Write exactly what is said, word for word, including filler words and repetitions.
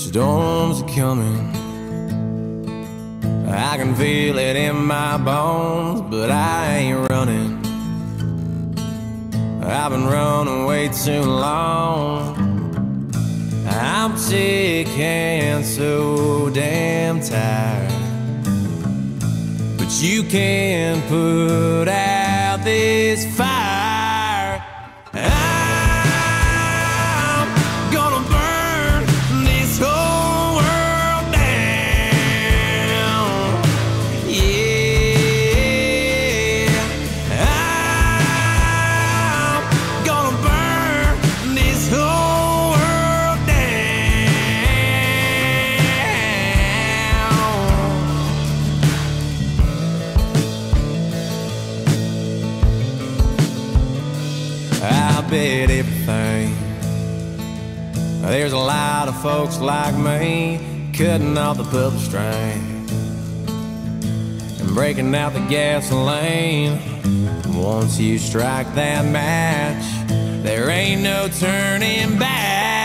storms are coming. I can feel it in my bones, but I ain't running. I've been running way too long. I'm sick and so damn tired, but you can't put out this fire. I'm gonna burn this whole world down. Yeah, I'm gonna burn this whole world down. I bet everything. There's a lot of folks like me cutting off the puppet string and breaking out the gasoline. Once you strike that match, there ain't no turning back.